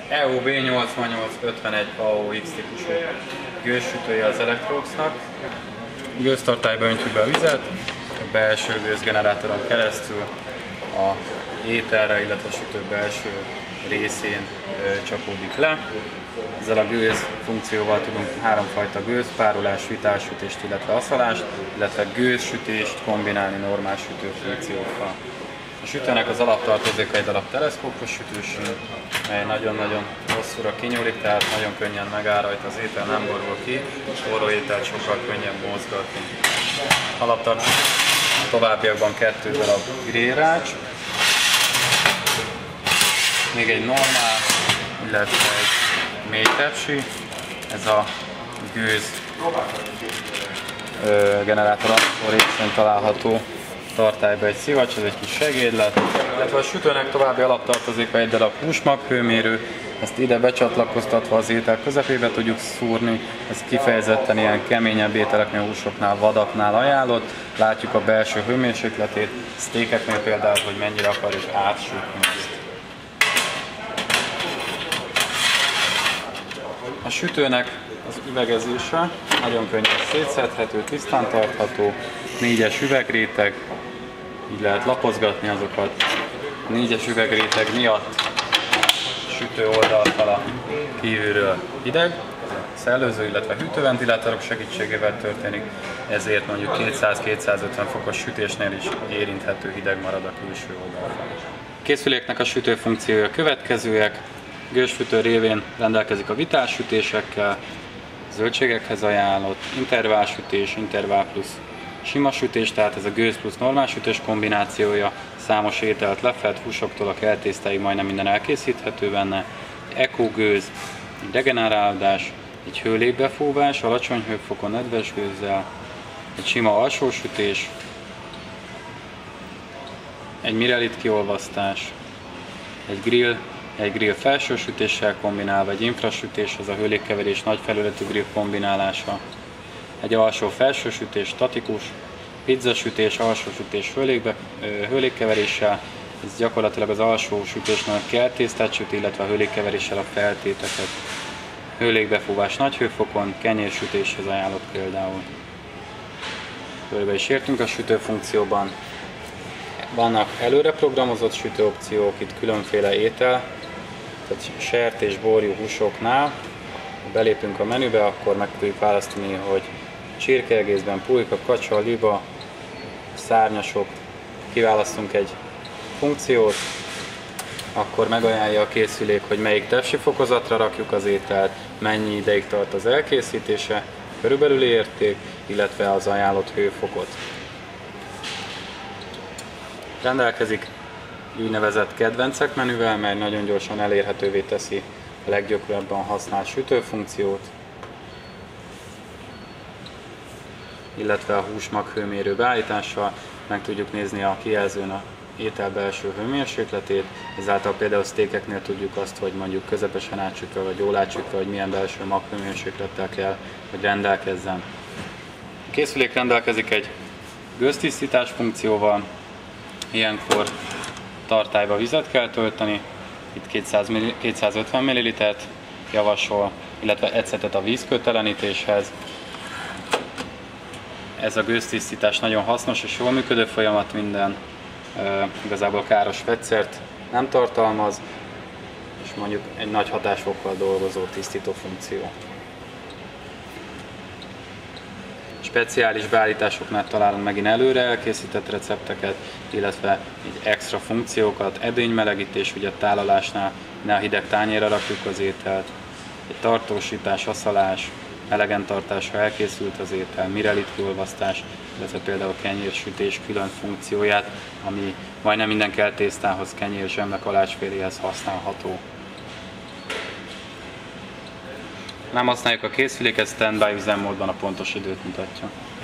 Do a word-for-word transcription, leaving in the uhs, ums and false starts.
E O B nyolcvannyolc ötvenegy A O X típusú gőzsütője az Electroxnak. Gőztartályba öntjük be a vizet, a belső gőzgenerátoron keresztül a ételre, illetve a sütő belső részén ö, csapódik le. Ezzel a gőz funkcióval tudunk háromfajta gőzpárolás, vitálsütést, illetve aszalást, illetve gőzsütést kombinálni normál sütőfunkciókkal. A sütőnek az alaptartozéka egy darab teleszkópos sütősín, mely nagyon-nagyon hosszúra kinyúlik, tehát nagyon könnyen megáll rajta, az étel nem borul ki, és forró ételt sokkal könnyebb mozgatni. Alaptartozék továbbiakban kettő darab grillrács, még egy normál, illetve egy mély tepsi, ez a gőz generátor részén található tartályba egy szivacs, ez egy kis segédlet, illetve a sütőnek további alaptartozéka egy darab húsmaghőmérő, ezt ide becsatlakoztatva az étel közepébe tudjuk szúrni, ez kifejezetten ilyen keményebb ételeknél, húsoknál, vadaknál ajánlott. Látjuk a belső hőmérsékletét, sztékeknél például, hogy mennyire akarjuk átsütni ezt. A sütőnek az üvegezése nagyon könnyen szétszedhető, tisztán tartható, négyes üvegréteg, így lehet lapozgatni azokat. A négyes üvegréteg miatt a sütő oldalfala kívülről hideg, szellőző, illetve hűtőventilátorok segítségével történik, ezért mondjuk kétszáz-kétszázötven fokos sütésnél is érinthető hideg marad a külső oldalfala. A készüléknek a sütő funkciója következőek. Gőzsfütő révén rendelkezik a vitálsütésekkel, zöldségekhez ajánlott, interválsütés, intervál plusz sima sütés, tehát ez a gőz plusz normál sütés kombinációja, számos ételt lefed, húsoktól a keltésztáig majdnem minden elkészíthető benne, Eco gőz, egy regenerálódás, egy hőlégbefúvás, alacsony hőfokon nedves gőzzel, egy sima alsósütés, egy mirelit kiolvasztás, egy grill, egy grill felsősütéssel kombinálva, egy infrasütés, az a hőlégkeverés nagy felületű grill kombinálása, egy alsó-felsősütés statikus, pizzasütés, alsósütés hőlégbe, hőlégkeveréssel, ez gyakorlatilag az alsó sütésnél a kertésztát süt, illetve a hőlégkeveréssel a feltéteket. Hőlégbefúvás nagy hőfokon, kenyérsütéshez ajánlott például. Körbe is értünk a sütőfunkcióban. Vannak előre programozott sütőopciók, itt különféle étel, tehát sertés, borjú, húsoknál. Ha belépünk a menübe, akkor meg tudjuk választani, hogy csirkeegészben, pulyka, kacsa, liba, szárnyasok. Kiválasztunk egy funkciót, akkor megajánlja a készülék, hogy melyik tepsi fokozatra rakjuk az ételt, mennyi ideig tart az elkészítése, körülbelüli érték, illetve az ajánlott hőfokot. Rendelkezik úgynevezett kedvencek menüvel, mely nagyon gyorsan elérhetővé teszi a leggyakrabban használt sütőfunkciót, illetve a húsmaghőmérő beállítással meg tudjuk nézni a kijelzőn a étel belső hőmérsékletét, ezáltal például sztékeknél tudjuk azt, hogy mondjuk közepesen átsütve vagy jól átsütve, hogy milyen belső maghőmérséklettel kell, hogy rendelkezzen. A készülék rendelkezik egy gőztisztítás funkcióval, ilyenkor tartályba vizet kell tölteni, itt kétszázötven millilitert javasol, illetve ecetet a vízkötelenítéshez. Ez a gőztisztítás nagyon hasznos és jól működő folyamat, minden e, igazából káros vegyszert nem tartalmaz, és mondjuk egy nagy hatásfokkal dolgozó tisztító funkció. Speciális beállításoknál találunk megint előre elkészített recepteket, illetve egy extra funkciókat, edénymelegítés, ugye tálalásnál, ne a hideg tányérra rakjuk az ételt, egy tartósítás, aszalás, melegen tartása elkészült az étel, mirelit kiolvasztás, illetve például a kenyérsütés külön funkcióját, ami majdnem minden keltésztához, kenyér, zsemme, kalácsféléhez használható. Nem használjuk a készüléket, standby üzemmódban a pontos időt mutatja.